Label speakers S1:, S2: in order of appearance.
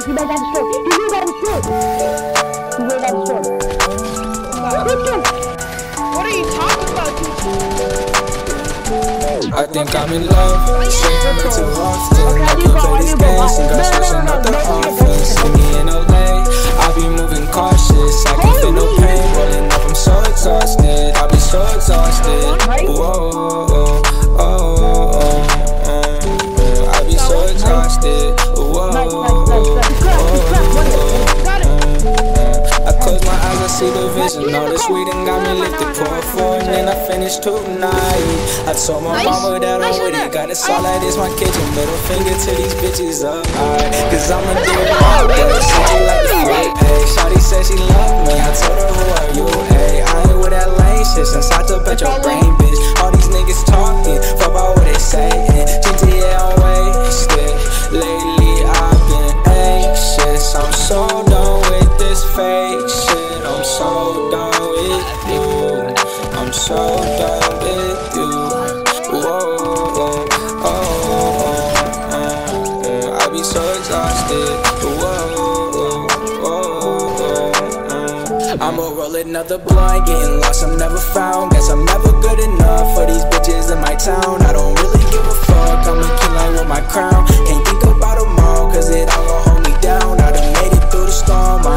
S1: He might got destroyed. He will got destroyed. He will got destroyed.
S2: What are you talking about,
S3: I think I'm in love, shaking way too often. I can play these games and got switching up the offense. See me in LA, I be moving cautious. I can feel no pain rolling up, I'm so exhausted. I be so exhausted. Whoa, I be so exhausted. I close my eyes, I see the vision. All this weed and got me lifted. Pour four and then I finish tonight. I told my mama that I'm with it. Got it all like this, my kitchen. Middle finger to these bitches up high. Cause I'ma do it all day. She like the fruit, ayy. Shawty said she love me. I told her, who are you, ayy? I ain't with that lame shit since I took bet your brain, bitch. All these niggas talking, fuck about what they saying. GTA on wasted. Lately I've been anxious. I'm so done with this fake shit. I'm so done with you. I'm so done with you. Whoa, I be so exhausted. I'ma roll another blunt, getting lost, I'm never found. Guess I'm never good enough for these bitches in my town. I don't really give a fuck, I'm a king like with my crown. Can't think about tomorrow, cause it all gon' hold me down. I done made it through the storm,